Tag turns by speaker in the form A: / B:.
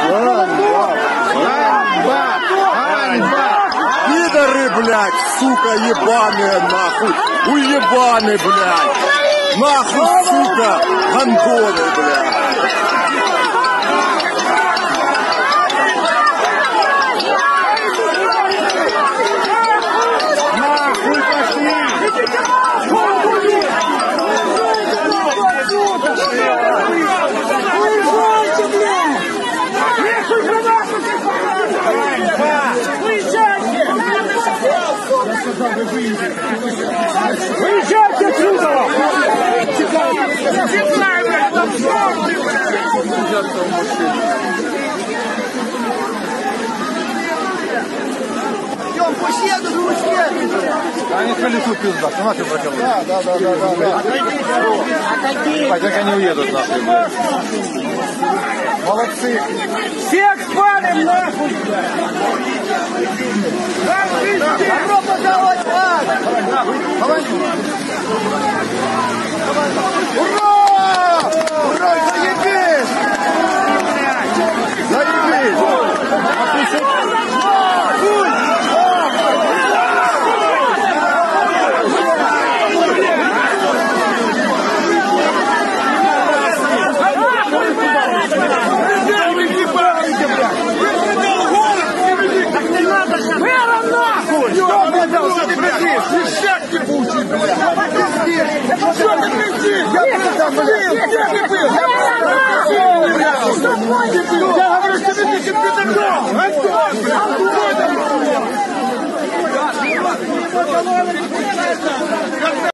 A: Пидоры, блядь, сука, ебаные, нахуй. Уебаны, блядь. Нахуй, сука, гандоны, блядь. Нахуй пошли.
B: Выезжайте отсюда! Идем, пусть едут, пусть едут!
C: Они в колесу пизда, ты нахуй проколол. Да.
B: Отойди!
C: Как они уедут нахуй, блядь. Молодцы!
B: Всех спалим нахуй! Европа давай!
A: Ура! Ура, заебись! Заебись!
C: Шишак ебучий, блядь!
A: Что ты пиздишь? Я там, блядь!
C: Я говорю, что ты пидором! Антон, блядь!